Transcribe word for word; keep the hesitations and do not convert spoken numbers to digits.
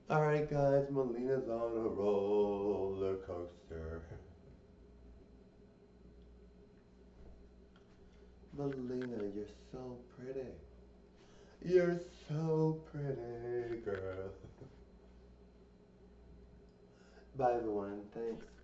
Alright guys, Melina's on a roller coaster. Melina, you're so pretty. You're so pretty, girl. Bye everyone, thanks.